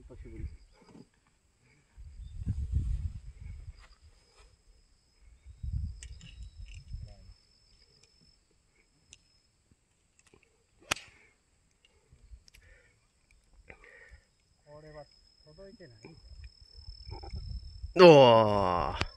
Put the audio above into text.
久しぶり。これは届いてない。 おー。